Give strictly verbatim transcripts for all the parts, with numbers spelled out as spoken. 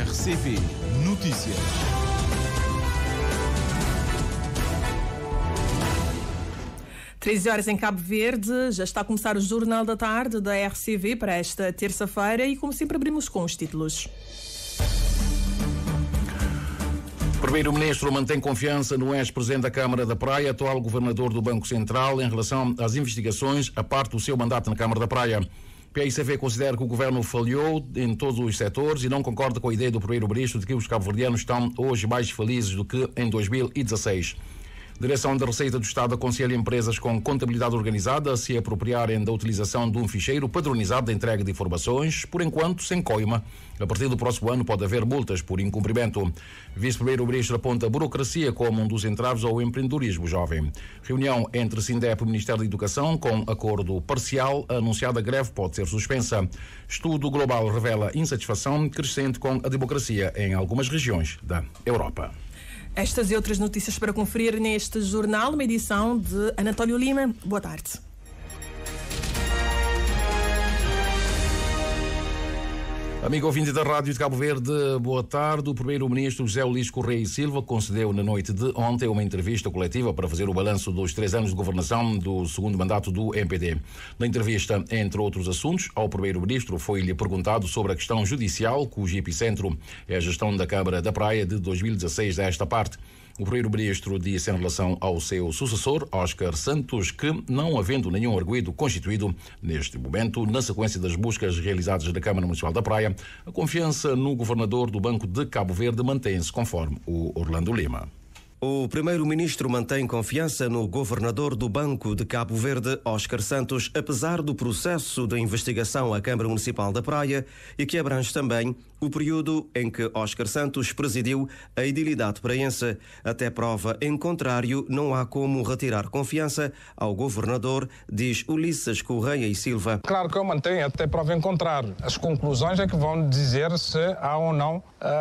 R C P Notícias. treze horas em Cabo Verde, já está a começar o Jornal da Tarde da R C V para esta terça-feira e, como sempre, abrimos com os títulos. Primeiro-Ministro mantém confiança no ex-presidente da Câmara da Praia, atual governador do Banco Central, em relação às investigações a parte do seu mandato na Câmara da Praia. P I C V considera que o governo falhou em todos os setores e não concorda com a ideia do primeiro-ministro de que os cabo-verdianos estão hoje mais felizes do que em dois mil e dezasseis. Direção da Receita do Estado aconselha empresas com contabilidade organizada a se apropriarem da utilização de um ficheiro padronizado de entrega de informações, por enquanto sem coima. A partir do próximo ano pode haver multas por incumprimento. Vice-primeiro-ministro aponta a burocracia como um dos entraves ao empreendedorismo jovem. Reunião entre Sindep e o Ministério da Educação com acordo parcial. A anunciada greve pode ser suspensa. Estudo global revela insatisfação crescente com a democracia em algumas regiões da Europa. Estas e outras notícias para conferir neste jornal, uma edição de Anatólio Lima. Boa tarde. Amigo ouvinte da Rádio de Cabo Verde, boa tarde. O primeiro-ministro José Luís Correia e Silva concedeu na noite de ontem uma entrevista coletiva para fazer o balanço dos três anos de governação do segundo mandato do M P D. Na entrevista, entre outros assuntos, ao primeiro-ministro foi-lhe perguntado sobre a questão judicial, cujo epicentro é a gestão da Câmara da Praia de dois mil e dezasseis a esta parte. O primeiro-ministro disse em relação ao seu sucessor, Óscar Santos, que, não havendo nenhum arguido constituído neste momento, na sequência das buscas realizadas na Câmara Municipal da Praia, a confiança no governador do Banco de Cabo Verde mantém-se, conforme o Orlando Lima. O primeiro-ministro mantém confiança no governador do Banco de Cabo Verde, Óscar Santos, apesar do processo de investigação à Câmara Municipal da Praia e que abrange também o período em que Óscar Santos presidiu a edilidade praense. Até prova em contrário, não há como retirar confiança ao governador, diz Ulisses Correia e Silva. Claro que eu mantenho até prova em contrário. As conclusões é que vão dizer se há ou não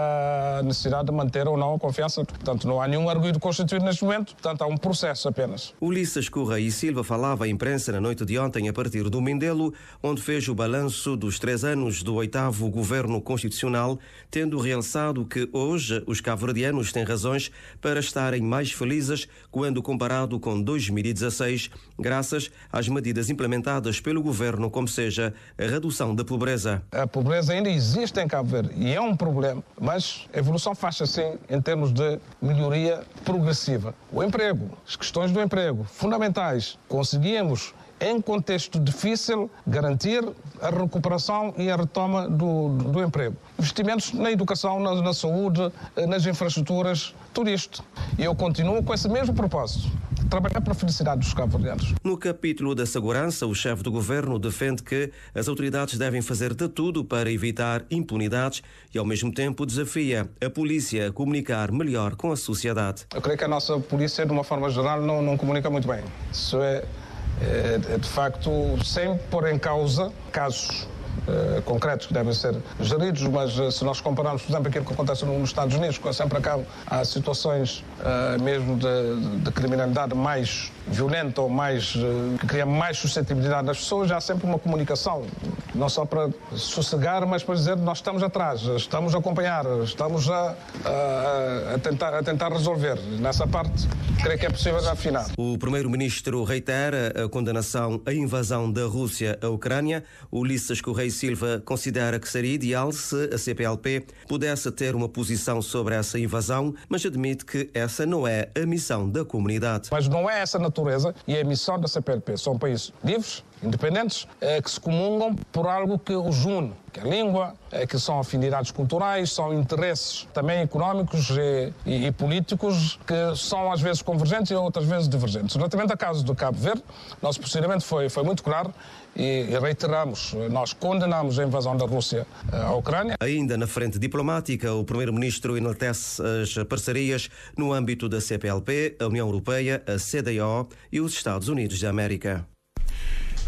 a necessidade de manter ou não a confiança. Portanto, não há nenhum arguido constituído neste momento, portanto há um processo apenas. Ulisses Correia e Silva falava à imprensa na noite de ontem a partir do Mindelo, onde fez o balanço dos três anos do oitavo governo constitucional, tendo realçado que hoje os cabo-verdianos têm razões para estarem mais felizes quando comparado com dois mil e dezasseis, graças às medidas implementadas pelo governo, como seja a redução da pobreza. A pobreza ainda existe em Cabo Verde e é um problema, mas a evolução faz assim em termos de melhoria progressiva. O emprego, as questões do emprego, fundamentais. Conseguimos, em contexto difícil, garantir a recuperação e a retoma do, do, do emprego. Investimentos na educação, na, na saúde, nas infraestruturas, tudo isto. E eu continuo com esse mesmo propósito. Trabalhar para a felicidade dos cabo-verdianos. No capítulo da segurança, o chefe do governo defende que as autoridades devem fazer de tudo para evitar impunidades e, ao mesmo tempo, desafia a polícia a comunicar melhor com a sociedade. Eu creio que a nossa polícia, de uma forma geral, não, não comunica muito bem. Isso é, é, é, de facto, sem pôr em causa casos Uh, concretos que devem ser geridos, mas uh, se nós compararmos, por exemplo, aquilo que acontece nos Estados Unidos, quando sempre acaba, há situações uh, mesmo de, de criminalidade mais violenta ou mais, uh, que cria mais suscetibilidade nas pessoas, há sempre uma comunicação, não só para sossegar, mas para dizer que nós estamos atrás, estamos a acompanhar, estamos a, a, a, tentar, a tentar resolver. Nessa parte, creio que é possível afinar. O primeiro-ministro reitera a condenação à invasão da Rússia à Ucrânia. Ulisses Correia Silva considera que seria ideal se a C P L P pudesse ter uma posição sobre essa invasão, mas admite que essa não é a missão da comunidade. Mas não é essa a natureza e a missão da C P L P. São países livres, independentes, que se comungam por algo que os une, que é a língua, que são afinidades culturais, são interesses também económicos e, e, e políticos que são às vezes convergentes e outras vezes divergentes. Relativamente ao caso do Cabo Verde, nosso posicionamento foi, foi muito claro e, e reiteramos, nós condenamos a invasão da Rússia à Ucrânia. Ainda na frente diplomática, o primeiro-ministro enaltece as parcerias no âmbito da C P L P, a União Europeia, a C D A O e os Estados Unidos da América.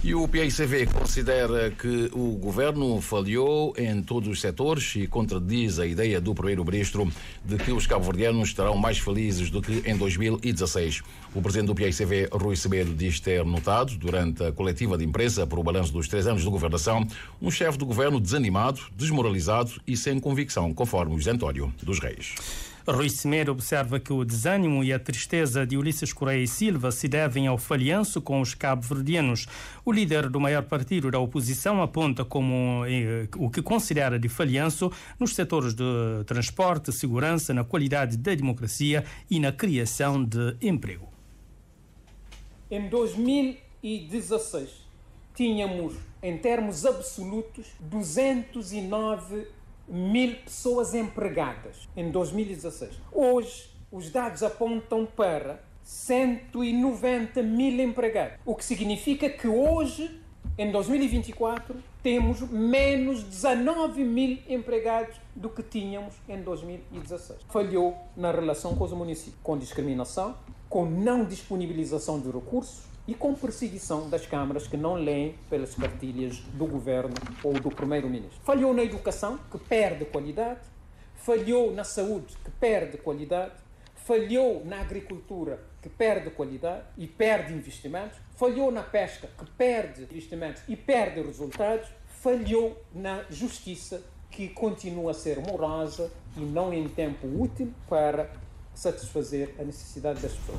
E o P I C V considera que o governo falhou em todos os setores e contradiz a ideia do primeiro-ministro de que os cabo-verdianos estarão mais felizes do que em dois mil e dezasseis. O presidente do P I C V, Rui Semedo, diz ter notado, durante a coletiva de imprensa por o balanço dos três anos de governação, um chefe do governo desanimado, desmoralizado e sem convicção, conforme o José António dos Reis. Rui Semedo observa que o desânimo e a tristeza de Ulisses Correia e Silva se devem ao falhanço com os cabo-verdianos. O líder do maior partido da oposição aponta como eh, o que considera de falhanço nos setores de transporte, segurança, na qualidade da democracia e na criação de emprego. Em dois mil e dezasseis, tínhamos, em termos absolutos, duzentos e nove mil pessoas empregadas em dois mil e dezasseis. Hoje, os dados apontam para cento e noventa mil empregados, o que significa que hoje, em dois mil e vinte e quatro, temos menos dezanove mil empregados do que tínhamos em dois mil e dezasseis. Falhou na relação com os municípios, com discriminação, com não disponibilização de recursos e com perseguição das câmaras que não leem pelas cartilhas do governo ou do primeiro-ministro. Falhou na educação, que perde qualidade, falhou na saúde, que perde qualidade, falhou na agricultura, que perde qualidade e perde investimentos, falhou na pesca, que perde investimentos e perde resultados, falhou na justiça, que continua a ser morosa e não em tempo útil para satisfazer a necessidade das pessoas.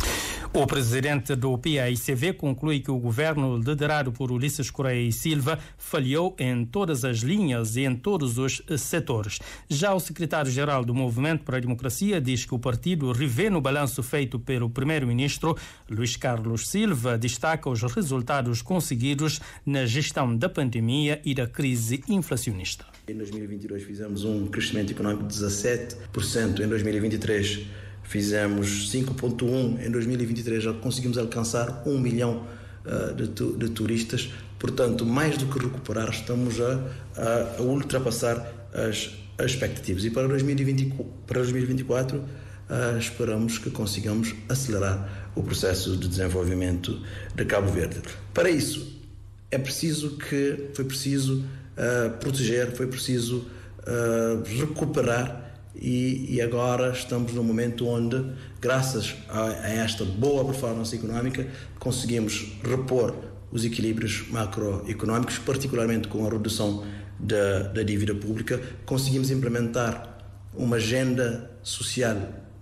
O presidente do P I C V conclui que o governo liderado por Ulisses Correia e Silva falhou em todas as linhas e em todos os setores. Já o secretário-geral do Movimento para a Democracia diz que o partido revê no balanço feito pelo primeiro-ministro Luís Carlos Silva, destaca os resultados conseguidos na gestão da pandemia e da crise inflacionista. Em dois mil e vinte e dois fizemos um crescimento económico de dezassete por cento, em dois mil e vinte e três fizemos cinco vírgula um por cento, em dois mil e vinte e três já conseguimos alcançar um milhão uh, de, tu, de turistas, portanto, mais do que recuperar, estamos a, a, a ultrapassar as, as expectativas. E para dois mil e vinte, para dois mil e vinte e quatro uh, esperamos que consigamos acelerar o processo de desenvolvimento de Cabo Verde. Para isso, é preciso que, foi preciso uh, proteger, foi preciso uh, recuperar. E, e agora estamos num momento onde, graças a, a esta boa performance económica, conseguimos repor os equilíbrios macroeconómicos, particularmente com a redução da, da dívida pública. Conseguimos implementar uma agenda social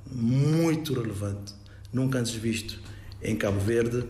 muito relevante, nunca antes visto em Cabo Verde.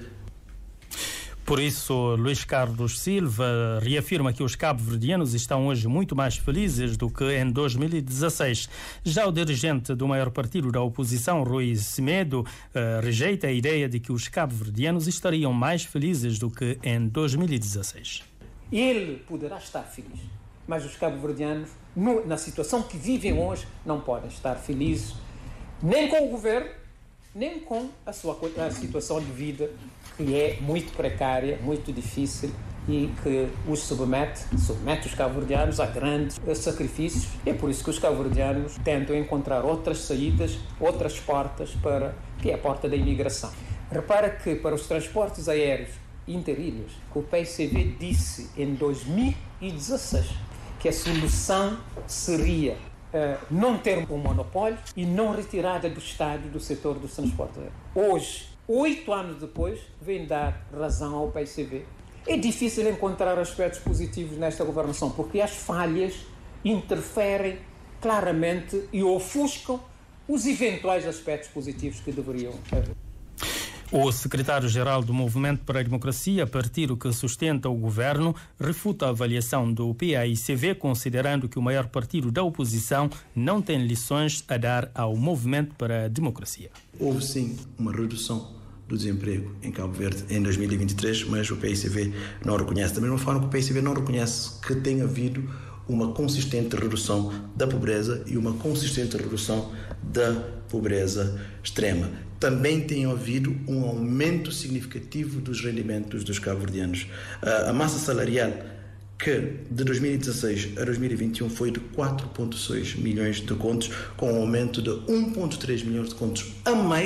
Por isso, Luís Carlos Silva reafirma que os cabo-verdianos estão hoje muito mais felizes do que em dois mil e dezasseis. Já o dirigente do maior partido da oposição, Rui Semedo, uh, rejeita a ideia de que os cabo-verdianos estariam mais felizes do que em dois mil e dezasseis. Ele poderá estar feliz, mas os cabo-verdianos, na situação que vivem hoje, não podem estar felizes nem com o governo, nem com a sua a situação de vida, que é muito precária, muito difícil e que os submete, submete os cabo-verdianos a grandes sacrifícios. É por isso que os cabo-verdianos tentam encontrar outras saídas, outras portas, para, que é a porta da imigração. Repara que para os transportes aéreos interilhas, que o P I C V disse em dois mil e dezasseis que a solução seria Uh, não ter um monopólio e não retirada do Estado do setor dos transportes aéreos. Hoje, oito anos depois, vem dar razão ao P I C V. É difícil encontrar aspectos positivos nesta governação, porque as falhas interferem claramente e ofuscam os eventuais aspectos positivos que deveriam haver. O secretário-geral do Movimento para a Democracia, partido que sustenta o governo, refuta a avaliação do P I C V, considerando que o maior partido da oposição não tem lições a dar ao Movimento para a Democracia. Houve sim uma redução do desemprego em Cabo Verde em dois mil e vinte e três, mas o P I C V não reconhece. Da mesma forma que o P I C V não reconhece que tem havido uma consistente redução da pobreza e uma consistente redução da pobreza extrema. Também tem havido um aumento significativo dos rendimentos dos cabo-verdianos. A massa salarial, que de dois mil e dezasseis a dois mil e vinte e um foi de quatro vírgula seis milhões de contos, com um aumento de um vírgula três milhões de contos a mais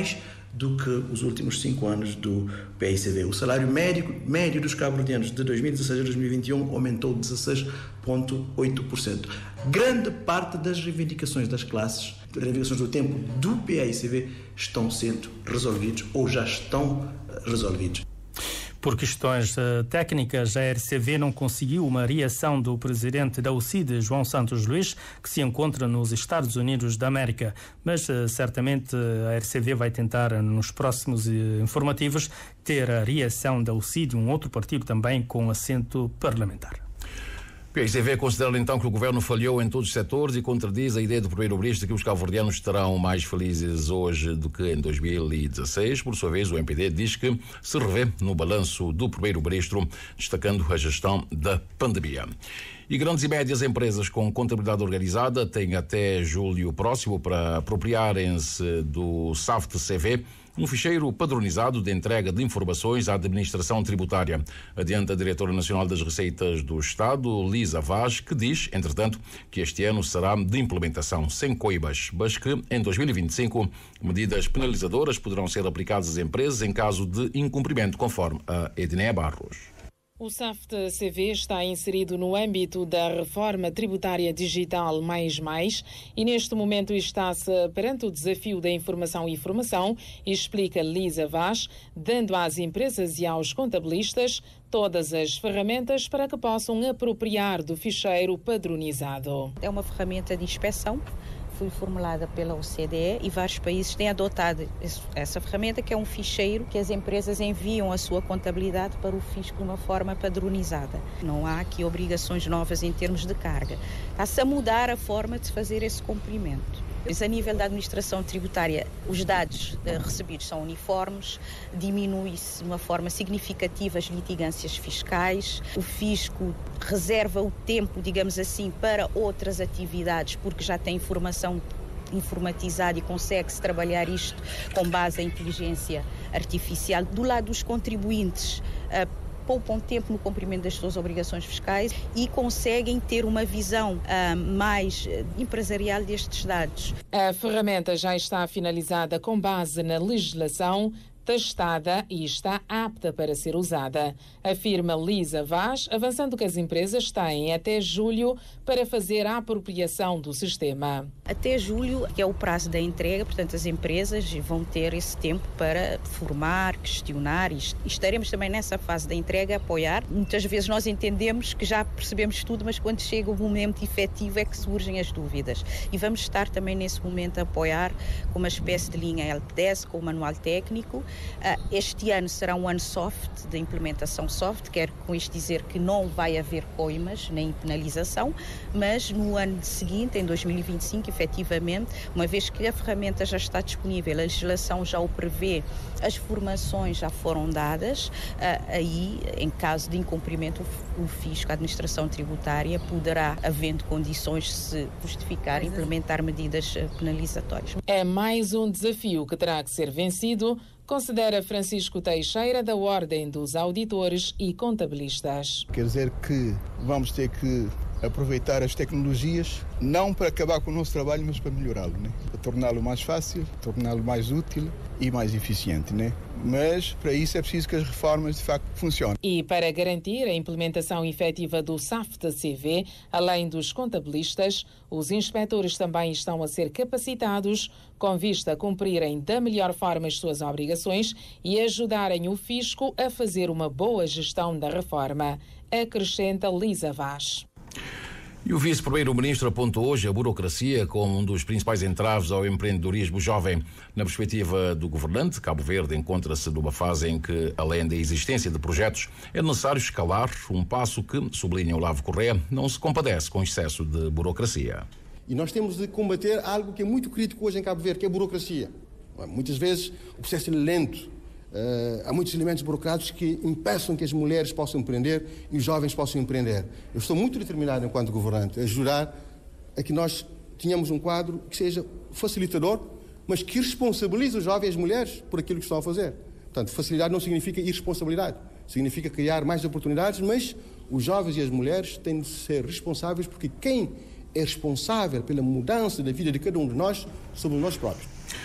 do que os últimos cinco anos do P I C V. O salário médio, médio dos cabo-verdianos de dois mil e dezasseis a dois mil e vinte e um aumentou dezasseis vírgula oito por cento. Grande parte das reivindicações das classes, reivindicações do tempo do P I C V estão sendo resolvidos ou já estão resolvidos. Por questões uh, técnicas, a R C V não conseguiu uma reação do presidente da U C I D, João Santos Luís, que se encontra nos Estados Unidos da América. Mas uh, certamente a R C V vai tentar, nos próximos uh, informativos, ter a reação da U C I D, um outro partido também com assento parlamentar. P I C V considera então que o governo falhou em todos os setores e contradiz a ideia do primeiro-ministro de que os cabo-verdianos estarão mais felizes hoje do que em dois mil e dezasseis. Por sua vez, o M P D diz que se revê no balanço do primeiro-ministro, destacando a gestão da pandemia. E grandes e médias empresas com contabilidade organizada têm até julho próximo para apropriarem-se do S A F T C V, um ficheiro padronizado de entrega de informações à administração tributária. Adianta a diretora nacional das Receitas do Estado, Lisa Vaz, que diz, entretanto, que este ano será de implementação sem coibas, mas que em dois mil e vinte e cinco medidas penalizadoras poderão ser aplicadas às empresas em caso de incumprimento, conforme a Edneia Barros. O S A F T C V está inserido no âmbito da reforma tributária digital mais mais e neste momento está-se perante o desafio da informação e formação, explica Lisa Vaz, dando às empresas e aos contabilistas todas as ferramentas para que possam apropriar do ficheiro padronizado. É uma ferramenta de inspeção. Foi formulada pela O C D E e vários países têm adotado essa ferramenta, que é um ficheiro que as empresas enviam a sua contabilidade para o fisco de uma forma padronizada. Não há aqui obrigações novas em termos de carga. Está-se a mudar a forma de fazer esse cumprimento. A nível da administração tributária, os dados recebidos são uniformes, diminui-se de uma forma significativa as litigâncias fiscais, o fisco reserva o tempo, digamos assim, para outras atividades, porque já tem informação informatizada e consegue-se trabalhar isto com base em inteligência artificial. Do lado dos contribuintes, poupam tempo no cumprimento das suas obrigações fiscais e conseguem ter uma visão uh, mais empresarial destes dados. A ferramenta já está finalizada com base na legislação, testada e está apta para ser usada, afirma Lisa Vaz, avançando que as empresas têm até julho para fazer a apropriação do sistema. Até julho, que é o prazo da entrega, portanto as empresas vão ter esse tempo para formar, questionar e estaremos também nessa fase da entrega a apoiar. Muitas vezes nós entendemos que já percebemos tudo, mas quando chega o momento efetivo é que surgem as dúvidas. E vamos estar também nesse momento a apoiar com uma espécie de linha L P D E S, com o manual técnico. Este ano será um ano soft, de implementação soft, quero com isto dizer que não vai haver coimas nem penalização, mas no ano seguinte, em dois mil e vinte e cinco, efetivamente, uma vez que a ferramenta já está disponível, a legislação já o prevê, as formações já foram dadas, aí, em caso de incumprimento, o fisco, a administração tributária, poderá, havendo condições, se justificar, implementar medidas penalizatórias. É mais um desafio que terá que ser vencido, considera Francisco Teixeira, da Ordem dos Auditores e Contabilistas. Quer dizer que vamos ter que aproveitar as tecnologias, não para acabar com o nosso trabalho, mas para melhorá-lo, né? Para torná-lo mais fácil, torná-lo mais útil e mais eficiente, né? Mas para isso é preciso que as reformas de facto funcionem. E para garantir a implementação efetiva do S A F T C V, além dos contabilistas, os inspectores também estão a ser capacitados com vista a cumprirem da melhor forma as suas obrigações e ajudarem o fisco a fazer uma boa gestão da reforma, acrescenta Lisa Vaz. E o vice-primeiro-ministro apontou hoje a burocracia como um dos principais entraves ao empreendedorismo jovem. Na perspectiva do governante, Cabo Verde encontra-se numa fase em que, além da existência de projetos, é necessário escalar um passo que, sublinha Olavo Correia, não se compadece com excesso de burocracia. E nós temos de combater algo que é muito crítico hoje em Cabo Verde, que é a burocracia. Muitas vezes o processo é lento. Uh, há muitos elementos burocráticos que impeçam que as mulheres possam empreender e os jovens possam empreender. Eu estou muito determinado, enquanto governante, a jurar a que nós tenhamos um quadro que seja facilitador, mas que responsabilize os jovens e as mulheres por aquilo que estão a fazer. Portanto, facilidade não significa irresponsabilidade, significa criar mais oportunidades, mas os jovens e as mulheres têm de ser responsáveis, porque quem é responsável pela mudança da vida de cada um de nós somos nós próprios.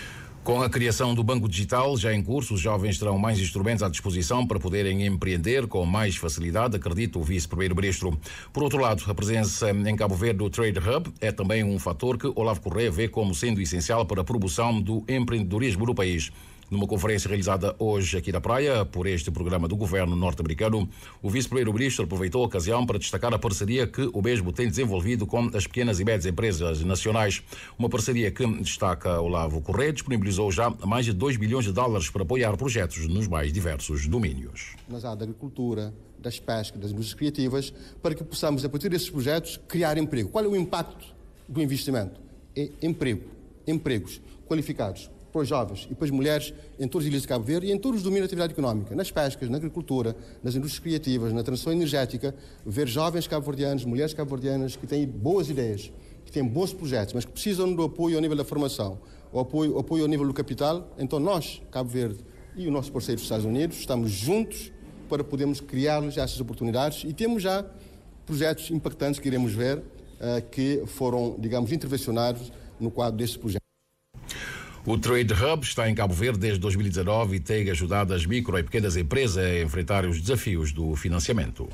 Com a criação do Banco Digital já em curso, os jovens terão mais instrumentos à disposição para poderem empreender com mais facilidade, acredita o vice-primeiro-ministro. Por outro lado, a presença em Cabo Verde do Trade Hub é também um fator que Olavo Correia vê como sendo essencial para a promoção do empreendedorismo no país. Numa conferência realizada hoje aqui na Praia, por este programa do governo norte-americano, o vice-primeiro-ministro aproveitou a ocasião para destacar a parceria que o mesmo tem desenvolvido com as pequenas e médias empresas nacionais. Uma parceria que, destaca Olavo Correia, disponibilizou já mais de dois bilhões de dólares para apoiar projetos nos mais diversos domínios. Nas áreas da agricultura, das pescas, das indústrias criativas, para que possamos, a partir desses projetos, criar emprego. Qual é o impacto do investimento? É emprego, empregos qualificados para os jovens e para as mulheres em todas as ilhas de Cabo Verde e em todos os domínios da atividade económica, nas pescas, na agricultura, nas indústrias criativas, na transição energética, ver jovens cabo-verdianos, mulheres cabo-verdianas que têm boas ideias, que têm bons projetos, mas que precisam do apoio ao nível da formação, o apoio, o apoio ao nível do capital. Então nós, Cabo Verde e o nosso parceiro dos Estados Unidos, estamos juntos para podermos criar-lhes essas oportunidades e temos já projetos impactantes que iremos ver, uh, que foram, digamos, intervencionados no quadro deste projeto. O Trade Hub está em Cabo Verde desde dois mil e dezanove e tem ajudado as micro e pequenas empresas a enfrentar os desafios do financiamento.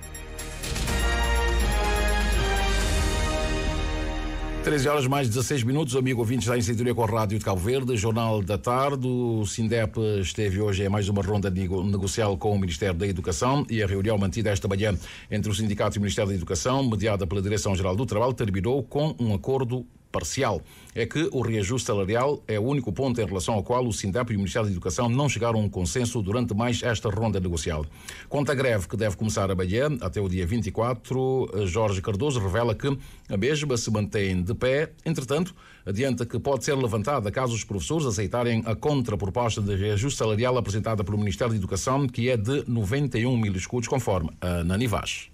treze horas mais dezasseis minutos, amigo ouvinte, está em sintonia com a Rádio de Cabo Verde, Jornal da Tarde. O Sindep esteve hoje em mais uma ronda negocial com o Ministério da Educação e a reunião mantida esta manhã entre o Sindicato e o Ministério da Educação, mediada pela Direção-Geral do Trabalho, terminou com um acordo parcial. É que o reajuste salarial é o único ponto em relação ao qual o Sindep e o Ministério da Educação não chegaram a um consenso durante mais esta ronda negocial. Quanto à greve, que deve começar amanhã até o dia vinte e quatro, Jorge Cardoso revela que a mesma se mantém de pé. Entretanto, adianta que pode ser levantada caso os professores aceitarem a contraproposta de reajuste salarial apresentada pelo Ministério da Educação, que é de noventa e um mil escudos, conforme a Nanivas.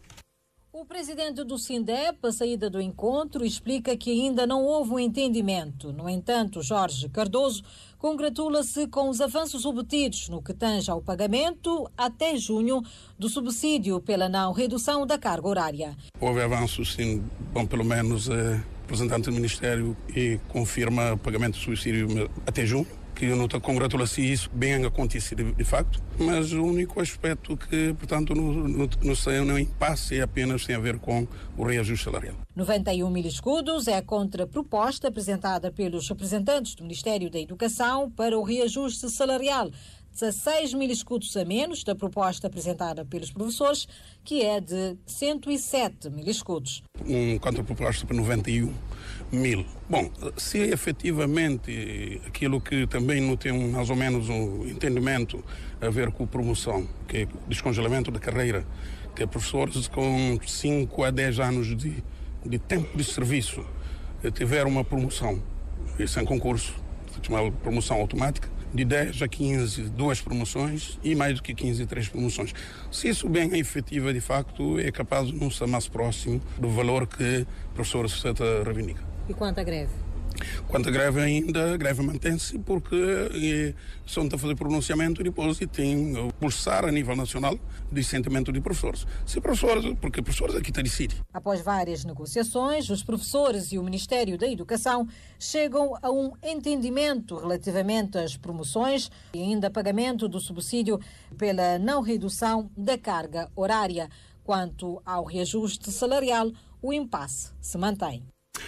O presidente do Sindep, à saída do encontro, explica que ainda não houve um entendimento. No entanto, Jorge Cardoso congratula-se com os avanços obtidos no que tange ao pagamento até junho do subsídio pela não redução da carga horária. Houve avanços, sim, bom, pelo menos eh, o representante do Ministério e confirma o pagamento do subsídio até junho, que eu não congratula-se isso bem acontecido de facto, mas o único aspecto que, portanto, no, no, no, no impasse é apenas tem a ver com o reajuste salarial. noventa e um mil escudos é a contraproposta apresentada pelos representantes do Ministério da Educação para o reajuste salarial. dezasseis mil escudos a menos da proposta apresentada pelos professores, que é de cento e sete mil escudos. Um contraproposta para noventa e um mil. Bom, se efetivamente aquilo que também não tem mais ou menos um entendimento a ver com promoção, que é descongelamento da carreira, que é professores com cinco a dez anos de, de tempo de serviço tiveram uma promoção, sem concurso, chamada promoção automática, de dez a quinze, duas promoções e mais do que quinze, três promoções. Se isso bem é efetivo, de facto, é capaz de não ser mais próximo do valor que o professor Seta reivindica. E quanto à greve? Quanto à greve ainda, a greve mantém-se porque eh, são a fazer pronunciamento e depois e tem o pulsar a nível nacional de sentimento de professores. Se professores, porque professores aqui decidem. Após várias negociações, os professores e o Ministério da Educação chegam a um entendimento relativamente às promoções e ainda pagamento do subsídio pela não redução da carga horária. Quanto ao reajuste salarial, o impasse se mantém.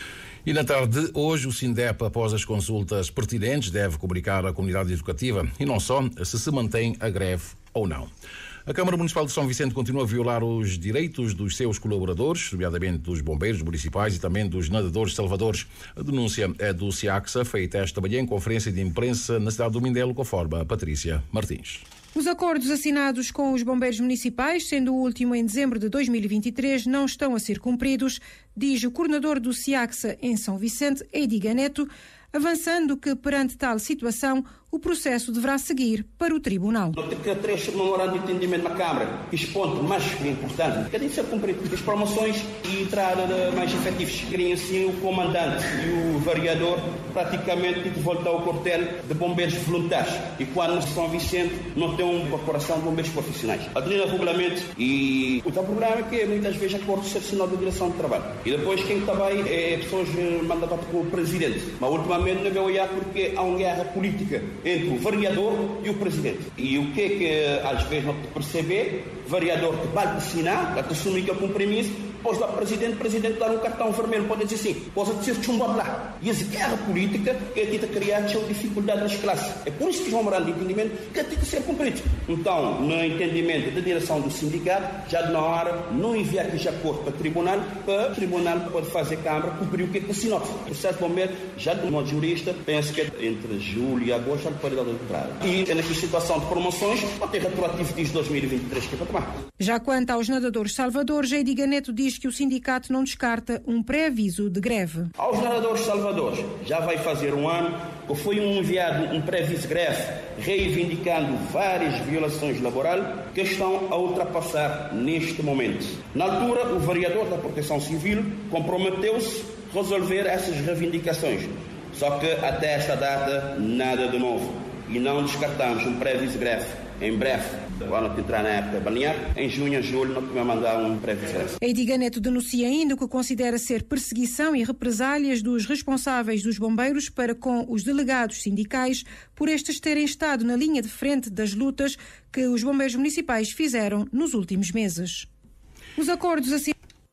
E na tarde de hoje, o Sindep, após as consultas pertinentes, deve comunicar à comunidade educativa, e não só, se se mantém a greve ou não. A Câmara Municipal de São Vicente continua a violar os direitos dos seus colaboradores, nomeadamente dos bombeiros municipais e também dos nadadores salvadores. A denúncia é do SIACSA, feita esta manhã em conferência de imprensa na cidade do Mindelo, conforme a Patrícia Martins. Os acordos assinados com os bombeiros municipais, sendo o último em dezembro de dois mil e vinte e três, não estão a ser cumpridos, diz o coordenador do SIACSA em São Vicente, Ediga Neto, avançando que, perante tal situação, o processo deverá seguir para o Tribunal. Tem que três memorandos de entendimento na Câmara, que expõe mais importante, que tem que ser cumprido as promoções e entrar mais efetivos. Querem assim o comandante e o vereador praticamente de voltar ao quartel de bombeiros voluntários. E quando São Vicente não tem uma corporação de bombeiros profissionais. Adrina regulamento e o problema é que muitas vezes acordo excepcional da direção de trabalho. E depois quem está bem é pessoas mandatadas pelo presidente. Mas ultimamente não vai olhar porque há uma guerra política entre o vereador e o presidente. E o que é que às vezes não te perceber? O vereador te vai assinar, te assumir que é compromisso, depois lá o presidente, o presidente dá um cartão vermelho, pode dizer assim, pode dizer chumbado lá. E essa guerra política é que está criando dificuldade nas classes. É por isso que João Morando de entendimento que tem que ser cumprido. Então, no entendimento da direção do sindicato, já na hora, não enviar que já acordo para o tribunal, para o tribunal pode fazer Câmara, cumprir o que é que assinou. O processo bombeiro, já de modo jurista, penso que entre julho e agosto já pode dar de entrada. E nesta situação de promoções, pode ter retroativo desde dois mil e vinte e três que é para tomar. Já quanto aos nadadores Salvador, Jeidiga Neto diz que o sindicato não descarta um pré-aviso de greve. Aos nadadores Salvador, já vai fazer um ano que foi enviado um pré-aviso de greve reivindicando várias violações laborais que estão a ultrapassar neste momento. Na altura, o vereador da Proteção Civil comprometeu-se a resolver essas reivindicações. Só que até esta data, nada de novo. E não descartamos um pré-aviso de greve em breve. Agora não entrar na época balnear, em junho, julho, não vai mandar um pré-aviso. Jeidiga Neto denuncia ainda o que considera ser perseguição e represálias dos responsáveis dos bombeiros para com os delegados sindicais por estes terem estado na linha de frente das lutas que os bombeiros municipais fizeram nos últimos meses. Os acordos assim.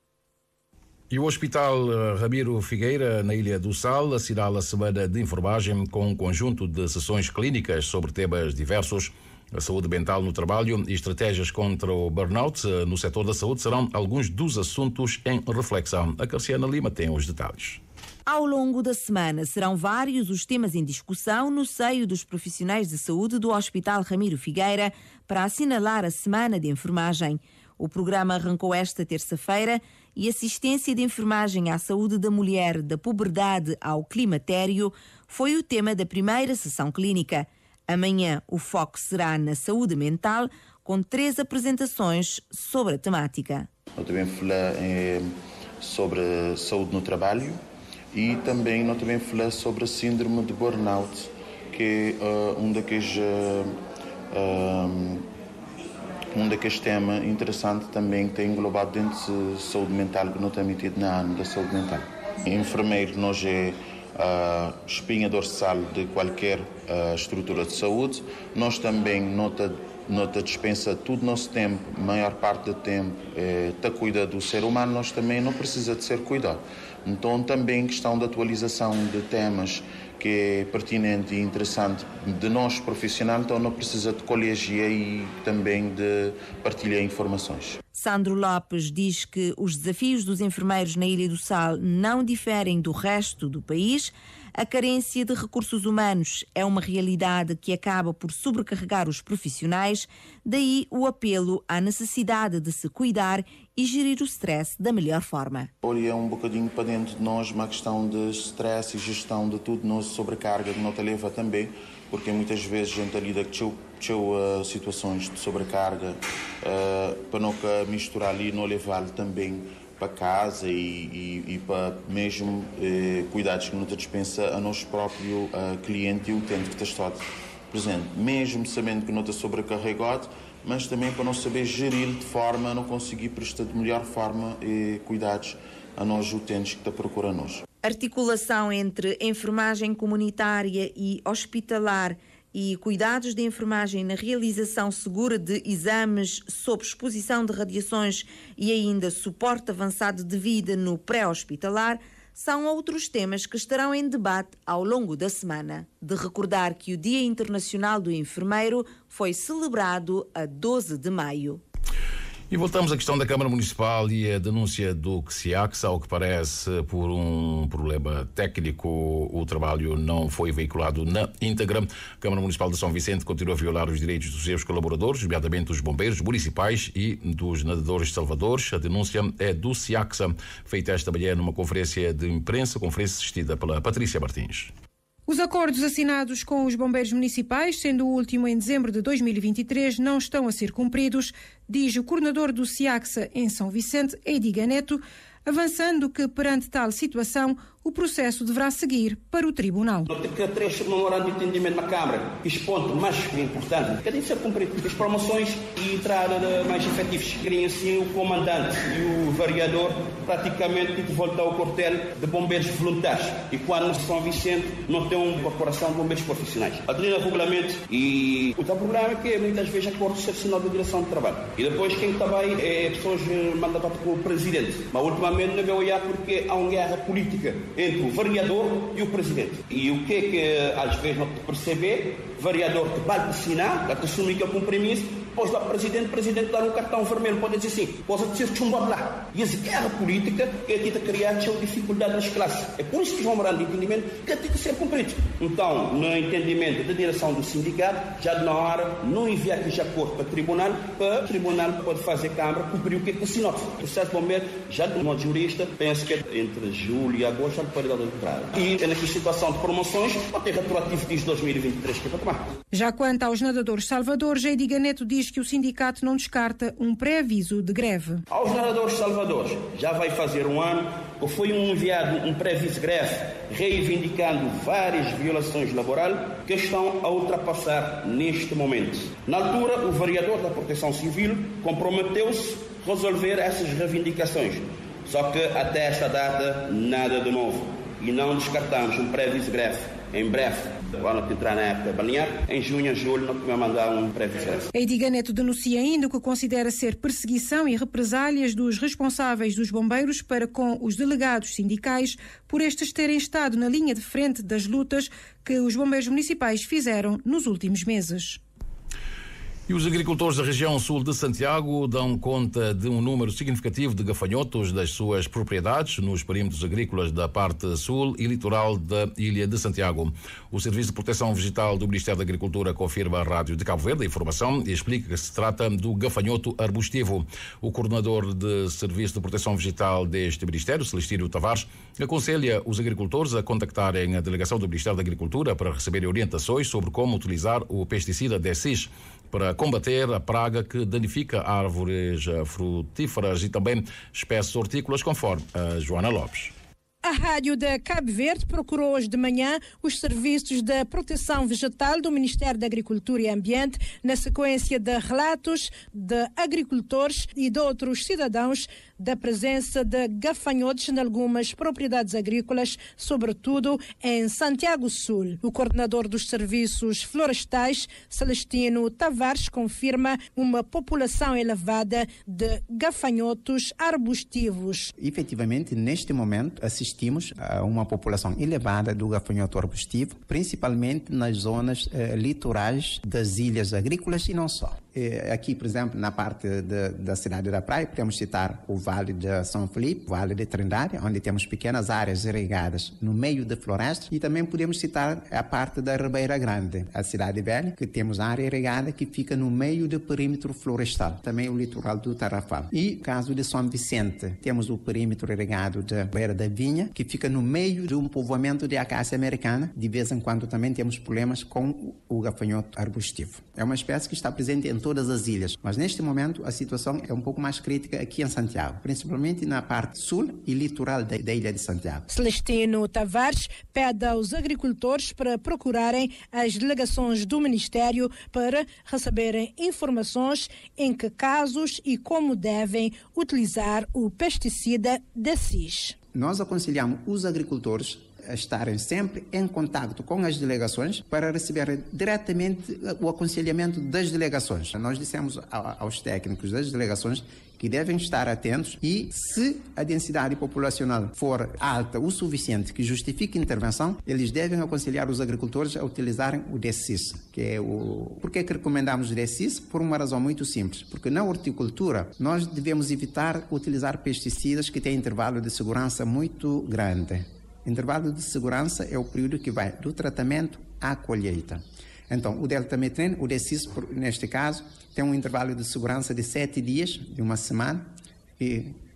E o Hospital Ramiro Figueira, na Ilha do Sal, assinala a semana de enfermagem com um conjunto de sessões clínicas sobre temas diversos. A saúde mental no trabalho e estratégias contra o burnout no setor da saúde serão alguns dos assuntos em reflexão. A Carciana Lima tem os detalhes. Ao longo da semana serão vários os temas em discussão no seio dos profissionais de saúde do Hospital Ramiro Figueira para assinalar a Semana de Enfermagem. O programa arrancou esta terça-feira e assistência de enfermagem à saúde da mulher, da puberdade ao climatério, foi o tema da primeira sessão clínica. Amanhã o foco será na saúde mental, com três apresentações sobre a temática. Eu também falei eh, sobre saúde no trabalho e também eu também falei sobre a síndrome de burnout, que é uh, um daqueles uh, um, um daqueles temas interessantes também que tem englobado dentro de saúde mental que não tem metido na ano da saúde mental. Enfermeiro nós é a espinha dorsal de qualquer uh, estrutura de saúde. Nós também nota nota dispensa todo o nosso tempo, maior parte do tempo está eh, cuida do ser humano, nós também não precisa de ser cuidado. Então também questão de atualização de temas que é pertinente e interessante de nós profissionais, então não precisa de colegia e também de partilhar informações. Sandro Lopes diz que os desafios dos enfermeiros na Ilha do Sal não diferem do resto do país. A carência de recursos humanos é uma realidade que acaba por sobrecarregar os profissionais, daí o apelo à necessidade de se cuidar e gerir o stress da melhor forma. Olha, é um bocadinho para dentro de nós uma questão de stress e gestão de tudo, nossa sobrecarga que não te leva também, porque muitas vezes a gente lida com uh, situações de sobrecarga, uh, para não misturar ali e não levar também para casa e, e, e para mesmo eh, cuidados que não te dispensa a nosso próprio uh, cliente e utente que está presente, mesmo sabendo que não está sobrecarregado, mas também para não saber gerir de forma a não conseguir prestar de melhor forma eh, cuidados a nós utentes que está procurando nós. Articulação entre enfermagem comunitária e hospitalar e cuidados de enfermagem na realização segura de exames sob exposição de radiações e ainda suporte avançado de vida no pré-hospitalar são outros temas que estarão em debate ao longo da semana. De recordar que o Dia Internacional do Enfermeiro foi celebrado a doze de maio. E voltamos à questão da Câmara Municipal e a denúncia do C S I A C, ao que parece, por um problema técnico, o trabalho não foi veiculado na íntegra. A Câmara Municipal de São Vicente continua a violar os direitos dos seus colaboradores, nomeadamente dos bombeiros municipais e dos nadadores de Salvador. A denúncia é do C S I A C, feita esta manhã numa conferência de imprensa, conferência assistida pela Patrícia Martins. Os acordos assinados com os bombeiros municipais, sendo o último em dezembro de dois mil e vinte e três, não estão a ser cumpridos, diz o coordenador do SIACSA em São Vicente, Eidiga Neto, avançando que, perante tal situação, o processo deverá seguir para o Tribunal. Que três memorandos de entendimento na Câmara, que ponto mais importante, que tem de ser cumprido as promoções e entrar mais efetivos. Querem assim o comandante e o vereador praticamente de voltar ao quartel de bombeiros voluntários. E quando São Vicente não tem uma corporação de bombeiros profissionais. Aderindo ao regulamento e o outro problema é que muitas vezes acordo excepcional da direção de trabalho. E depois quem está bem é pessoas mandatadas pelo presidente. Mas ultimamente não vai olhar porque há uma guerra política entre o vereador e o presidente. E o que é que às vezes não te perceber? O vereador te vai assinar, te assumir que é compromisso, depois lá o presidente, o presidente dar um cartão vermelho, pode dizer assim, pode ser chumbado lá. E essa guerra política que aqui está criando dificuldade nas classes. É por isso que vão morar de entendimento que tem que ser cumprido. Então, no entendimento da direção do sindicato, já na hora, não enviar aqui já acordo para o tribunal, para o tribunal pode fazer Câmara cumprir o que é que assinou. O processo de bombeiro, já de modo jurista, penso que entre julho e agosto já pode dar de entrada. E naquela situação de promoções, pode ter retroativo desde dois mil e vinte e três que é para tomar. Já quanto aos nadadores salvadores, Eidiga Neto diz que o sindicato não descarta um pré-aviso de greve. Aos nadadores salvadores, já vai fazer um ano que foi enviado um pré-aviso de greve reivindicando várias violações laborais que estão a ultrapassar neste momento. Na altura, o vereador da Proteção Civil comprometeu-se a resolver essas reivindicações. Só que até esta data, nada de novo. E não descartamos um pré-aviso de greve em breve. Quando entrar na época balnear, em junho, julho, não podemos mandar um pré-aviso. Eidiga Neto denuncia ainda o que considera ser perseguição e represálias dos responsáveis dos bombeiros para com os delegados sindicais por estes terem estado na linha de frente das lutas que os bombeiros municipais fizeram nos últimos meses. E os agricultores da região sul de Santiago dão conta de um número significativo de gafanhotos das suas propriedades nos perímetros agrícolas da parte sul e litoral da ilha de Santiago. O Serviço de Proteção Vegetal do Ministério da Agricultura confirma à Rádio de Cabo Verde a informação e explica que se trata do gafanhoto arbustivo. O coordenador de Serviço de Proteção Vegetal deste Ministério, Celestino Tavares, aconselha os agricultores a contactarem a delegação do Ministério da Agricultura para receberem orientações sobre como utilizar o pesticida Decis para combater a praga que danifica árvores frutíferas e também espécies hortícolas, conforme a Joana Lopes. A Rádio de Cabo Verde procurou hoje de manhã os serviços de proteção vegetal do Ministério da Agricultura e Ambiente na sequência de relatos de agricultores e de outros cidadãos da presença de gafanhotos em algumas propriedades agrícolas, sobretudo em Santiago Sul. O coordenador dos serviços florestais, Celestino Tavares, confirma uma população elevada de gafanhotos arbustivos. Efetivamente, neste momento, assistimos a uma população elevada do gafanhoto arbustivo, principalmente nas zonas eh, litorais das ilhas agrícolas e não só. Eh, aqui, por exemplo, na parte de, da cidade da Praia, podemos citar o Vale de São Felipe, o Vale de Trindade, onde temos pequenas áreas irrigadas no meio da floresta, e também podemos citar a parte da Ribeira Grande, a cidade velha, que temos área irrigada que fica no meio do perímetro florestal, também o litoral do Tarrafal. E, no caso de São Vicente, temos o perímetro irrigado de Beira da Vinha, que fica no meio de um povoamento de acácia americana. De vez em quando também temos problemas com o gafanhoto arbustivo. É uma espécie que está presente em todas as ilhas, mas neste momento a situação é um pouco mais crítica aqui em Santiago, principalmente na parte sul e litoral da, da ilha de Santiago. Celestino Tavares pede aos agricultores para procurarem as delegações do Ministério para receberem informações em que casos e como devem utilizar o pesticida Decis. Nós aconselhamos os agricultores a estarem sempre em contato com as delegações para receber diretamente o aconselhamento das delegações. Nós dissemos aos técnicos das delegações que devem estar atentos e, se a densidade populacional for alta o suficiente que justifique intervenção, eles devem aconselhar os agricultores a utilizarem o Decis, que é o... Por que é que recomendamos o Decis? Por uma razão muito simples, porque na horticultura nós devemos evitar utilizar pesticidas que têm intervalo de segurança muito grande. Intervalo de segurança é o período que vai do tratamento à colheita. Então, o deltametreno, o Decis, neste caso, tem um intervalo de segurança de sete dias, de uma semana, e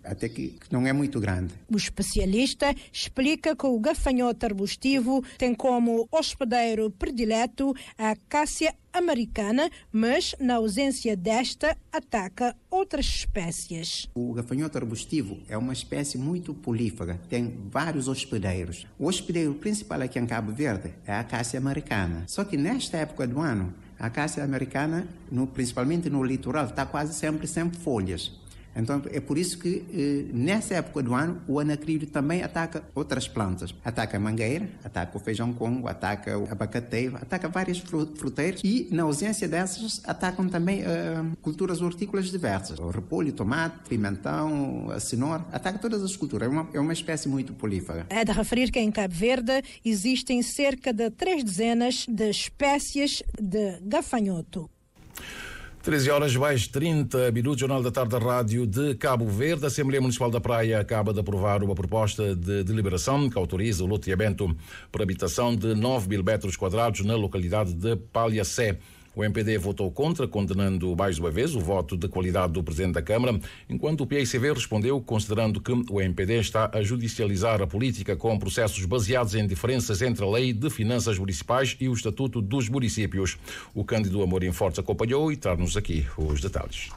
até que, que não é muito grande. O especialista explica que o gafanhoto arbustivo tem como hospedeiro predileto a acácia americana, mas na ausência desta ataca outras espécies. O gafanhoto arbustivo é uma espécie muito prolífera, tem vários hospedeiros. O hospedeiro principal aqui em Cabo Verde é a acácia americana. Só que nesta época do ano, a acácia americana, no, principalmente no litoral, está quase sempre sem folhas. Então, é por isso que, eh, nessa época do ano, o anacrídeo também ataca outras plantas. Ataca a mangueira, ataca o feijão congo, ataca o abacateiro, ataca várias fruteiras e, na ausência dessas, atacam também eh, culturas hortícolas diversas. O repolho, tomate, pimentão, a cenoura, ataca todas as culturas. É uma, é uma espécie muito prolífera. É de referir que em Cabo Verde existem cerca de três dezenas de espécies de gafanhoto. treze horas mais trinta minutos, Jornal da Tarde da Rádio de Cabo Verde. A Assembleia Municipal da Praia acaba de aprovar uma proposta de deliberação que autoriza o loteamento por habitação de nove mil metros quadrados na localidade de Palhacé. O M P D votou contra, condenando mais uma vez o voto de qualidade do Presidente da Câmara, enquanto o P I C V respondeu considerando que o M P D está a judicializar a política com processos baseados em diferenças entre a Lei de Finanças Municipais e o Estatuto dos Municípios. O Cândido Amorim Fortes acompanhou e traz-nos aqui os detalhes.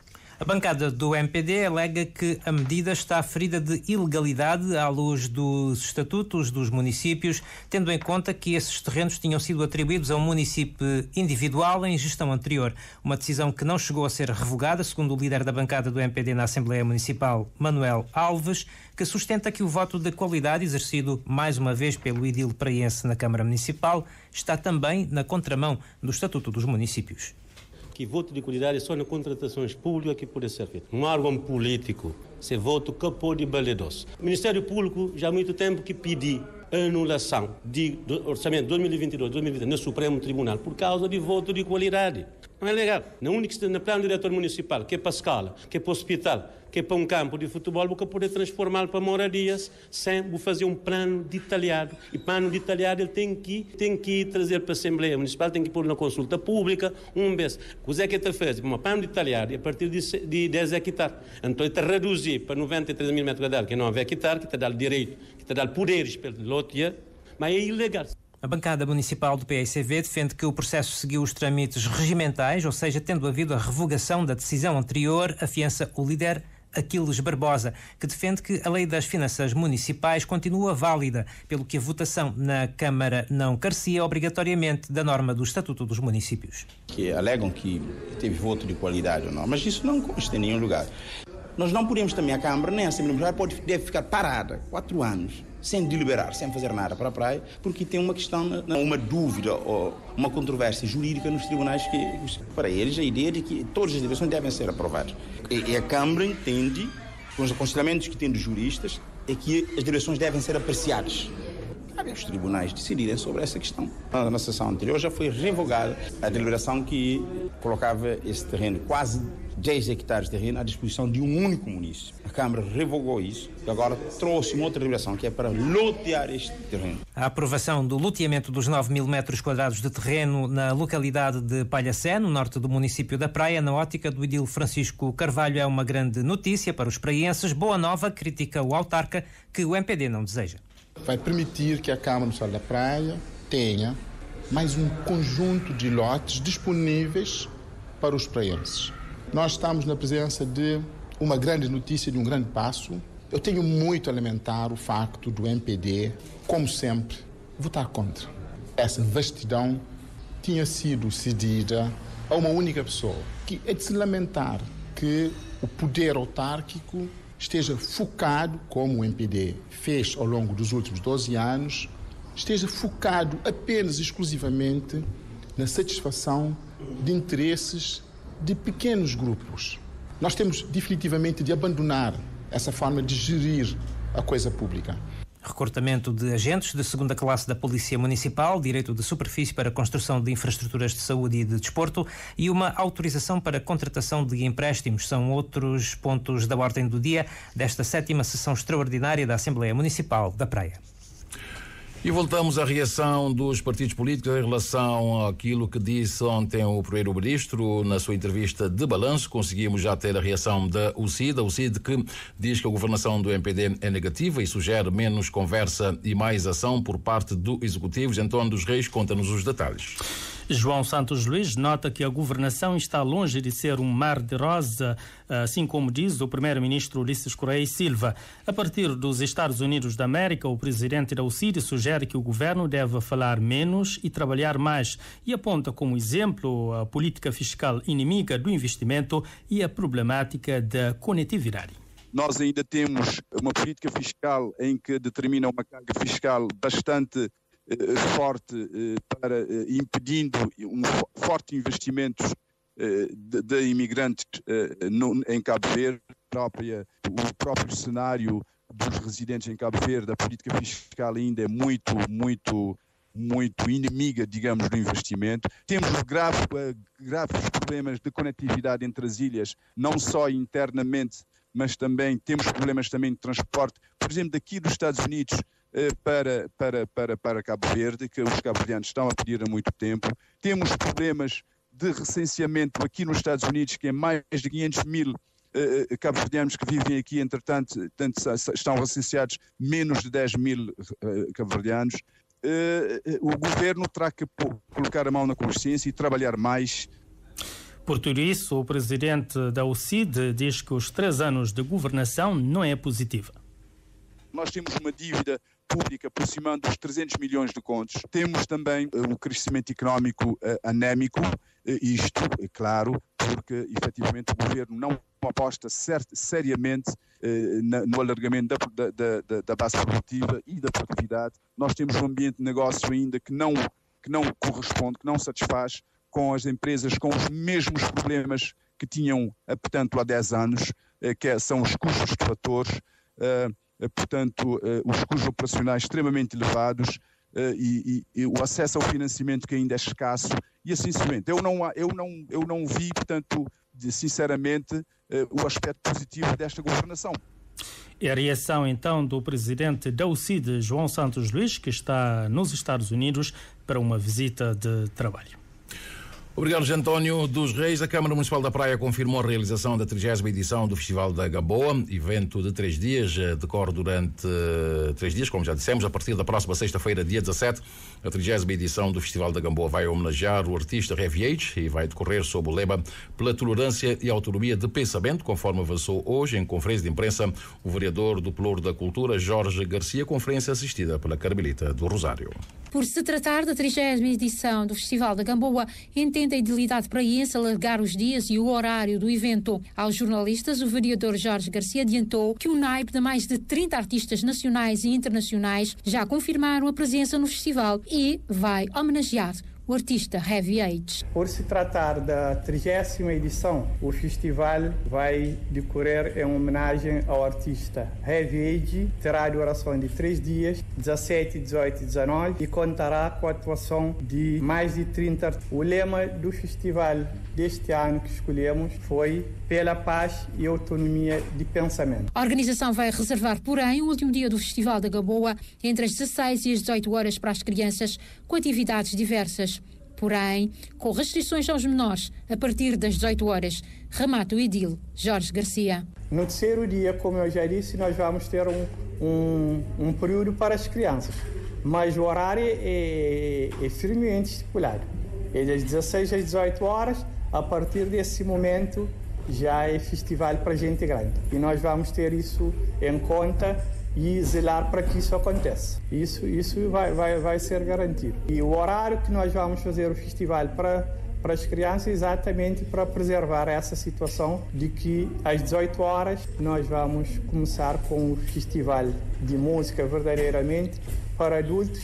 A bancada do M P D alega que a medida está ferida de ilegalidade à luz dos estatutos dos municípios, tendo em conta que esses terrenos tinham sido atribuídos a um município individual em gestão anterior. Uma decisão que não chegou a ser revogada, segundo o líder da bancada do M P D na Assembleia Municipal, Manuel Alves, que sustenta que o voto de qualidade exercido mais uma vez pelo edil praiense na Câmara Municipal está também na contramão do Estatuto dos Municípios. Que voto de qualidade é só nas contratações públicas que pode ser feito. Um órgão político, se voto que pode validoso. O Ministério Público já há muito tempo que pediu anulação de, do orçamento dois mil e vinte e dois dois mil e vinte no Supremo Tribunal por causa de voto de qualidade. Não é legal. Na única no plano diretor municipal, que é para a escola, que é para o hospital, que é para um campo de futebol, você pode transformá-lo para moradias sem fazer um plano detalhado. E plano detalhado ele tem que, tem que trazer para a Assembleia Municipal, tem que pôr na consulta pública, um mês. O Zé que está fazendo um plano detalhado e a partir de, de dez hectares. Então ele está reduzir para noventa e três mil metros quadrados, que não é hectare, que está dando direito, que está dando poderes pelo lotear, mas é ilegal. A bancada municipal do P I C V defende que o processo seguiu os trâmites regimentais, ou seja, tendo havido a revogação da decisão anterior, afiança o líder Aquiles Barbosa, que defende que a Lei das Finanças Municipais continua válida, pelo que a votação na Câmara não carecia obrigatoriamente da norma do Estatuto dos Municípios. Que alegam que teve voto de qualidade ou não, mas isso não consta em nenhum lugar. Nós não podemos também, a Câmara, nem a Assembleia Municipal pode, deve ficar parada quatro anos, sem deliberar, sem fazer nada para a praia, porque tem uma questão, uma dúvida ou uma controvérsia jurídica nos tribunais que, para eles, a ideia de que todas as deliberações devem ser aprovadas. E, e a Câmara entende, com os aconselhamentos que tem dos juristas, é que as deliberações devem ser apreciadas. Cabe aos tribunais decidirem sobre essa questão. Na sessão anterior já foi revogada a deliberação que colocava esse terreno, quase dez hectares de terreno, à disposição de um único município. A Câmara revogou isso e agora trouxe uma outra deliberação que é para lotear este terreno. A aprovação do loteamento dos nove mil metros quadrados de terreno na localidade de Palhacé, no norte do município da Praia, na ótica do edil Francisco Carvalho, é uma grande notícia para os praienses. Boa nova, critica o autarca, que o M P D não deseja. Vai permitir que a Câmara Municipal da Praia tenha mais um conjunto de lotes disponíveis para os praienses. Nós estamos na presença de uma grande notícia, de um grande passo. Eu tenho muito a lamentar o facto do M P D, como sempre, votar contra. Essa vastidão tinha sido cedida a uma única pessoa, que é de se lamentar que o poder autárquico esteja focado, como o M P D fez ao longo dos últimos doze anos, esteja focado apenas e exclusivamente na satisfação de interesses de pequenos grupos. Nós temos definitivamente de abandonar essa forma de gerir a coisa pública. Recortamento de agentes de segunda classe da Polícia Municipal, direito de superfície para construção de infraestruturas de saúde e de desporto e uma autorização para contratação de empréstimos são outros pontos da ordem do dia desta sétima sessão extraordinária da Assembleia Municipal da Praia. E voltamos à reação dos partidos políticos em relação àquilo que disse ontem o primeiro-ministro na sua entrevista de balanço. Conseguimos já ter a reação da U C I D, a U C I D que diz que a governação do M P D é negativa e sugere menos conversa e mais ação por parte do Executivo. António dos Reis conta-nos os detalhes. João Santos Luís nota que a governação está longe de ser um mar de rosa, assim como diz o primeiro-ministro Ulisses Correia e Silva. A partir dos Estados Unidos da América, o presidente da U C I D sugere que o governo deve falar menos e trabalhar mais e aponta como exemplo a política fiscal inimiga do investimento e a problemática da conectividade. Nós ainda temos uma política fiscal em que determina uma carga fiscal bastante forte para impedindo um forte investimento de, de imigrantes no, em Cabo Verde, própria, o próprio cenário dos residentes em Cabo Verde, a política fiscal ainda é muito, muito, muito inimiga, digamos, do investimento. Temos grave, graves problemas de conectividade entre as ilhas, não só internamente, mas também temos problemas também de transporte, por exemplo, daqui dos Estados Unidos Para, para, para, para Cabo Verde, que os cabo-verdianos estão a pedir há muito tempo. Temos problemas de recenseamento aqui nos Estados Unidos, que é mais de quinhentos mil uh, cabo-verdianos que vivem aqui, entretanto tanto, estão recenseados menos de dez mil uh, cabo-verdianos. Uh, o governo terá que colocar a mão na consciência e trabalhar mais. Por tudo isso, o presidente da U C I D diz que os três anos de governação não é positiva. Nós temos uma dívida pública aproximando dos trezentos milhões de contos. Temos também uh, um crescimento económico uh, anémico, uh, isto, é claro, porque efetivamente o governo não aposta cert, seriamente uh, na, no alargamento da, da, da, da base produtiva e da produtividade. Nós temos um ambiente de negócio ainda que não, que não corresponde, que não satisfaz com as empresas com os mesmos problemas que tinham, uh, portanto, há dez anos, uh, que são os custos de fatores, uh, portanto, os custos operacionais extremamente elevados e, e, e o acesso ao financiamento que ainda é escasso e assim sucessivamente. Eu não, eu não, eu não vi, portanto, sinceramente, o aspecto positivo desta governação. É a reação, então, do presidente da U C I D, João Santos Luís, que está nos Estados Unidos para uma visita de trabalho. Obrigado, António dos Reis. A Câmara Municipal da Praia confirmou a realização da trigésima edição do Festival da Gamboa, evento de três dias, decorre durante uh, três dias, como já dissemos, a partir da próxima sexta-feira, dia dezassete. A trigésima edição do Festival da Gamboa vai homenagear o artista Heavy H e vai decorrer sob o lema pela tolerância e autonomia de pensamento, conforme avançou hoje em conferência de imprensa o vereador do Pelouro da Cultura, Jorge Garcia, conferência assistida pela Carmelita do Rosário. Por se tratar da trigésima edição do Festival da Gamboa, entende a idilidade praiense alargar os dias e o horário do evento. Aos jornalistas, o vereador Jorge Garcia adiantou que um naipe de mais de trinta artistas nacionais e internacionais já confirmaram a presença no festival e vai homenagear o artista Heavy H. Por se tratar da trigésima edição, o festival vai decorrer em homenagem ao artista Heavy H. Terá duração de três dias, dezassete, dezoito e dezenove, e contará com a atuação de mais de trinta artistas. O lema do festival deste ano que escolhemos foi pela paz e autonomia de pensamento. A organização vai reservar, porém, o último dia do Festival da Gamboa entre as dezesseis e as dezoito horas para as crianças, com atividades diversas. Porém, com restrições aos menores, a partir das dezoito horas. Remata o edil Jorge Garcia. No terceiro dia, como eu já disse, nós vamos ter um, um, um período para as crianças, mas o horário é, é firmemente estipulado. É das dezesseis às dezoito horas, a partir desse momento já é festival para gente grande. E nós vamos ter isso em conta e zelar para que isso aconteça. Isso, isso vai, vai, vai ser garantido. E o horário que nós vamos fazer o festival para, para as crianças é exatamente para preservar essa situação de que às dezoito horas nós vamos começar com o festival de música verdadeiramente para adultos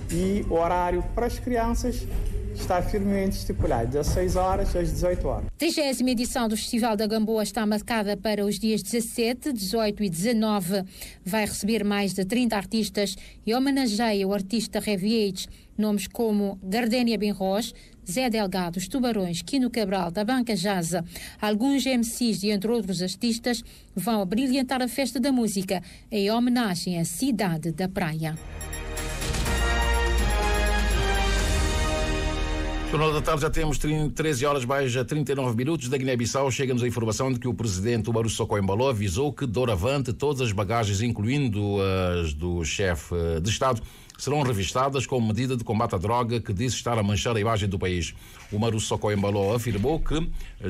e o horário para as crianças está firmemente estipulado, das seis horas às dezoito horas. A trigésima edição do Festival da Gamboa está marcada para os dias dezassete, dezoito e dezanove. Vai receber mais de trinta artistas e homenageia o artista Heavy H. Nomes como Gardénia Benros, Zé Delgado, os Tubarões, Quino Cabral, da Banca Jaza, alguns M Cs e entre outros artistas vão brilhantar a festa da música em homenagem à cidade da praia. Jornal da Tarde, já temos treze horas mais trinta e nove minutos. Da Guiné-Bissau chega-nos a informação de que o presidente Umaru Sissoco Embalo avisou que doravante todas as bagagens, incluindo as do chefe de Estado, serão revistadas como medida de combate à droga que diz estar a manchar a imagem do país. Umaru Sissoco Embalo afirmou que,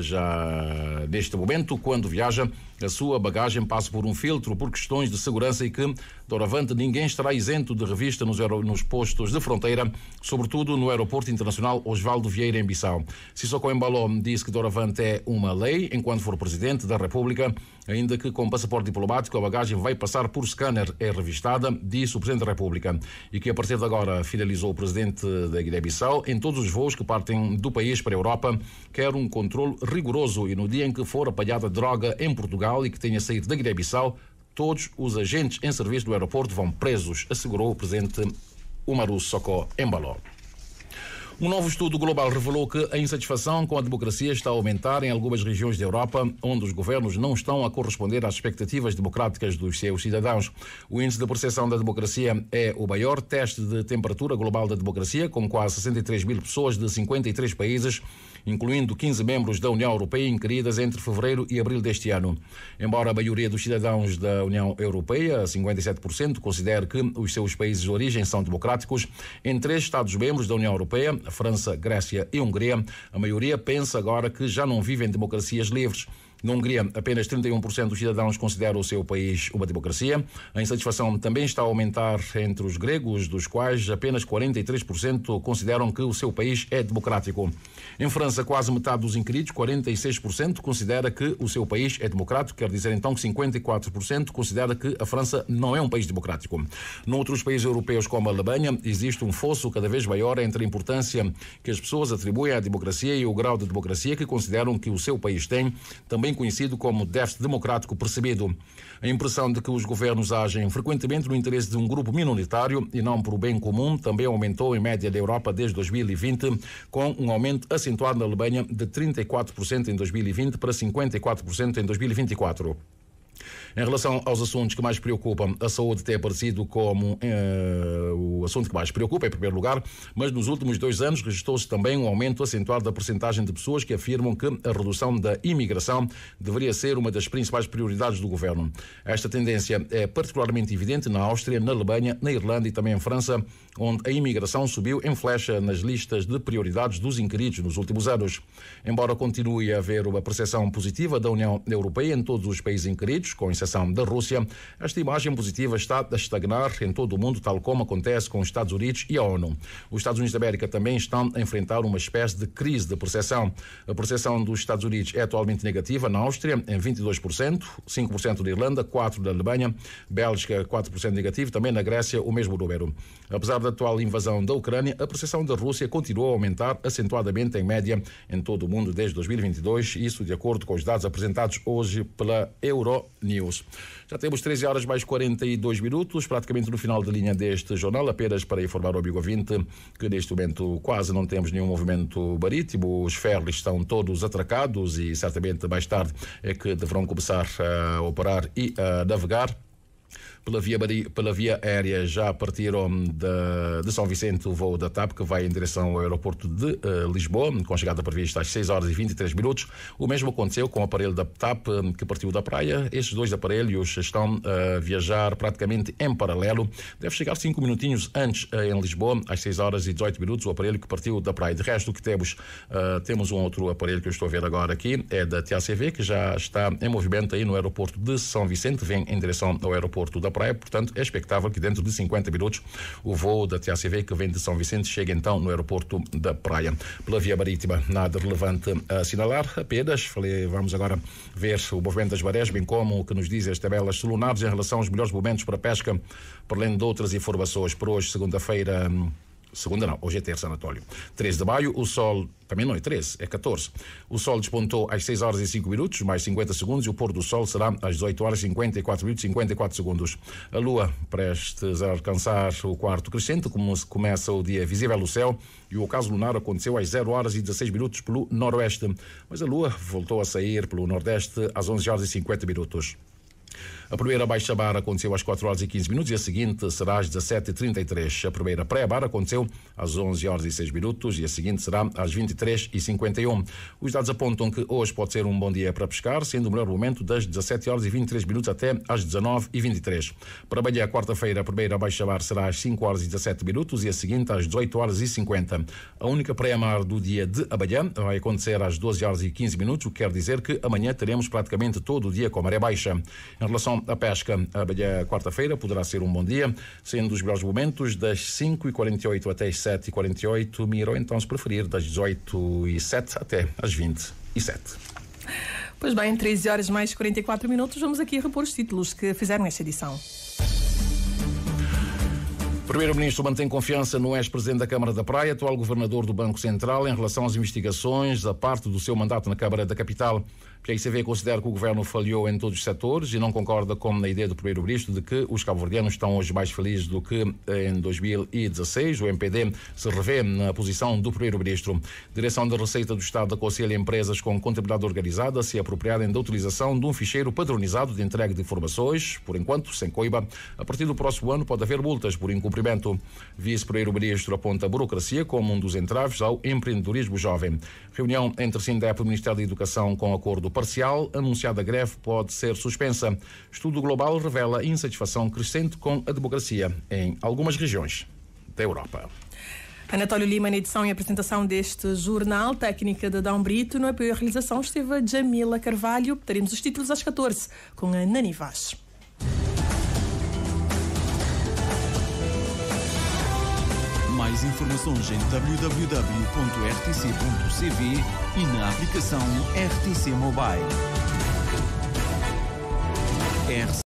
já neste momento, quando viaja, a sua bagagem passa por um filtro por questões de segurança e que, doravante, ninguém estará isento de revista nos, nos postos de fronteira, sobretudo no Aeroporto Internacional Osvaldo Vieira, em Bissau. Sissoco Embalo disse que doravante é uma lei enquanto for presidente da República, ainda que com passaporte diplomático a bagagem vai passar por scanner, é revistada, disse o presidente da República, e que a partir de agora, finalizou o presidente da Guiné-Bissau, em todos os voos que partem do país para a Europa, quer um controle rigoroso e no dia em que for apanhada droga em Portugal e que tenha saído da Guiné-Bissau, todos os agentes em serviço do aeroporto vão presos, assegurou o presidente Umaru Sissoco Embalo. Um novo estudo global revelou que a insatisfação com a democracia está a aumentar em algumas regiões da Europa, onde os governos não estão a corresponder às expectativas democráticas dos seus cidadãos. O índice de percepção da democracia é o maior teste de temperatura global da democracia, com quase sessenta e três mil pessoas de cinquenta e três países, incluindo quinze membros da União Europeia, inquiridas entre fevereiro e abril deste ano. Embora a maioria dos cidadãos da União Europeia, cinquenta e sete por cento, considere que os seus países de origem são democráticos, em três Estados-membros da União Europeia, a França, Grécia e Hungria, a maioria pensa agora que já não vivem democracias livres. Na Hungria, apenas trinta e um por cento dos cidadãos consideram o seu país uma democracia. A insatisfação também está a aumentar entre os gregos, dos quais apenas quarenta e três por cento consideram que o seu país é democrático. Em França, quase metade dos inquiridos, quarenta e seis por cento, considera que o seu país é democrático, quer dizer então que cinquenta e quatro por cento considera que a França não é um país democrático. Noutros países europeus, como a Alemanha, existe um fosso cada vez maior entre a importância que as pessoas atribuem à democracia e o grau de democracia que consideram que o seu país tem, também conhecido como déficit democrático percebido. A impressão de que os governos agem frequentemente no interesse de um grupo minoritário e não por o bem comum também aumentou em média da Europa desde dois mil e vinte, com um aumento acentuado na Alemanha de trinta e quatro por cento em dois mil e vinte para cinquenta e quatro por cento em dois mil e vinte e quatro. Em relação aos assuntos que mais preocupam, a saúde tem aparecido como eh, o assunto que mais preocupa, em primeiro lugar, mas nos últimos dois anos registrou-se também um aumento acentuado da percentagem de pessoas que afirmam que a redução da imigração deveria ser uma das principais prioridades do governo. Esta tendência é particularmente evidente na Áustria, na Alemanha, na Irlanda e também em França, onde a imigração subiu em flecha nas listas de prioridades dos inquiridos nos últimos anos. Embora continue a haver uma percepção positiva da União Europeia em todos os países inquiridos, com exceção da Rússia, esta imagem positiva está a estagnar em todo o mundo, tal como acontece com os Estados Unidos e a ONU. Os Estados Unidos da América também estão a enfrentar uma espécie de crise de percepção. A percepção dos Estados Unidos é atualmente negativa na Áustria, em vinte e dois por cento, cinco por cento na Irlanda, quatro por cento na Alemanha, Bélgica, quatro por cento negativo, também na Grécia o mesmo número. Apesar da atual invasão da Ucrânia, a percepção da Rússia continuou a aumentar acentuadamente em média em todo o mundo desde dois mil e vinte e dois, isso de acordo com os dados apresentados hoje pela Euronews. Já temos treze horas mais quarenta e dois minutos, praticamente no final da linha deste jornal, apenas para informar ao amigo ouvinte que neste momento quase não temos nenhum movimento marítimo, os ferros estão todos atracados e certamente mais tarde é que deverão começar a operar e a navegar. Pela via, pela via aérea já partiram de, de São Vicente o voo da TAP, que vai em direção ao aeroporto de uh, Lisboa, com chegada prevista às seis horas e vinte e três minutos. O mesmo aconteceu com o aparelho da TAP, que partiu da praia. Estes dois aparelhos estão a viajar praticamente em paralelo. Deve chegar cinco minutinhos antes uh, em Lisboa, às seis horas e dezoito minutos, o aparelho que partiu da praia. De resto, o que temos, uh, temos um outro aparelho que eu estou a ver agora aqui, é da T A C V, que já está em movimento aí no aeroporto de São Vicente, vem em direção ao aeroporto da praia, portanto é expectável que dentro de cinquenta minutos o voo da T A C V que vem de São Vicente chegue então no aeroporto da praia. Pela via marítima, nada relevante a assinalar, apenas falei, vamos agora ver o movimento das marés, bem como o que nos dizem as tabelas solunares em relação aos melhores momentos para a pesca, para além de outras informações. Por hoje, segunda-feira, segunda não, hoje é terça, Anatólio, treze de maio, o sol, também não é treze, é catorze. O sol despontou às seis horas e cinco minutos, mais cinquenta segundos, e o pôr do sol será às dezoito horas e cinquenta e quatro minutos e cinquenta e quatro segundos. A lua prestes a alcançar o quarto crescente, como começa o dia visível no céu, e o ocaso lunar aconteceu às zero horas e dezesseis minutos pelo noroeste, mas a lua voltou a sair pelo nordeste às onze horas e cinquenta minutos. A primeira baixa-bar aconteceu às quatro horas e quinze minutos e a seguinte será às dezassete e trinta e três. A primeira pré-bar aconteceu às onze horas e seis minutos e a seguinte será às vinte e três e cinquenta e um. Os dados apontam que hoje pode ser um bom dia para pescar, sendo o melhor momento das dezassete horas e vinte e três minutos até às dezanove e vinte e três. Para amanhã, quarta-feira, a primeira baixa-bar será às cinco horas e dezassete minutos e a seguinte às dezoito horas e cinquenta. A única pré-mar do dia de amanhã vai acontecer às doze horas e quinze minutos, o que quer dizer que amanhã teremos praticamente todo o dia com maré baixa. Em relação à pesca, amanhã, quarta-feira, poderá ser um bom dia, sendo os melhores momentos das cinco e quarenta e oito até as sete e quarenta e oito, ou então, se preferir, das dezoito e sete até às vinte e sete. Pois bem, treze horas mais quarenta e quatro minutos, vamos aqui repor os títulos que fizeram esta edição. O Primeiro-Ministro mantém confiança no ex-presidente da Câmara da Praia, atual governador do Banco Central, em relação às investigações da parte do seu mandato na Câmara da Capital. P I C V considera que o governo falhou em todos os setores e não concorda com a ideia do Primeiro-Ministro de que os cabo-verdianos estão hoje mais felizes do que em dois mil e dezasseis. O M P D se revê na posição do Primeiro-Ministro. Direção da Receita do Estado aconselha empresas com contabilidade organizada a se apropriarem da utilização de um ficheiro padronizado de entrega de informações, por enquanto, sem coiba. A partir do próximo ano pode haver multas por incumprimento. Vice-Primeiro-Ministro aponta a burocracia como um dos entraves ao empreendedorismo jovem. Reunião entre Sindep e o Ministério da Educação com acordo parcial, anunciada greve pode ser suspensa. Estudo global revela insatisfação crescente com a democracia em algumas regiões da Europa. Anatólio Lima, na edição e apresentação deste jornal, técnica de Dão Brito, no apoio à realização esteve a Jamila Carvalho. Teremos os títulos às catorze com a Nani Vaz. Mais informações em w w w ponto r t c ponto c v e na aplicação R T C Mobile.